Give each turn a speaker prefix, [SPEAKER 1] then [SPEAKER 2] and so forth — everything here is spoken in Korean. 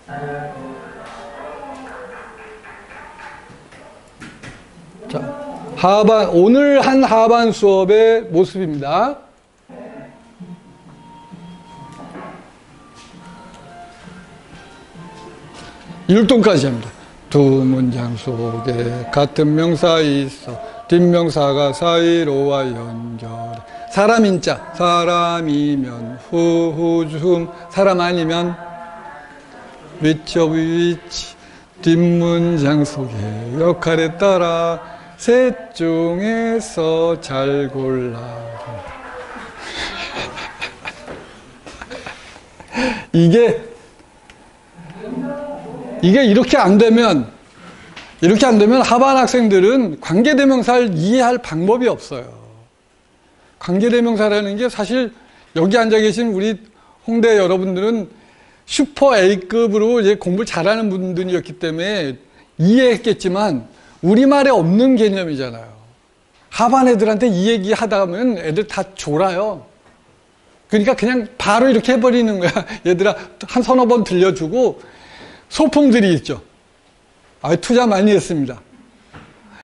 [SPEAKER 1] 자, 오늘 한 하반 수업의 모습입니다. 율동까지 합니다. 두 문장 속에 같은 명사 있어 뒷명사가 사이로와 연결해. 사람인자, 사람이면 후후줌, 사람 아니면 which of which, 뒷문장 속에 역할에 따라 셋 중에서 잘 골라. 이게 이렇게 안 되면 하반 학생들은 관계대명사를 이해할 방법이 없어요. 관계대명사라는 게 사실 여기 앉아 계신 우리 홍대 여러분들은 슈퍼 A급으로 이제 공부를 잘하는 분들이었기 때문에 이해했겠지만 우리말에 없는 개념이잖아요. 하반 애들한테 이 얘기 하다 보면 애들 다 졸아요. 그러니까 그냥 바로 이렇게 해버리는 거야. 얘들아, 한 서너 번 들려주고 소풍들이 있죠. 투자 많이 했습니다.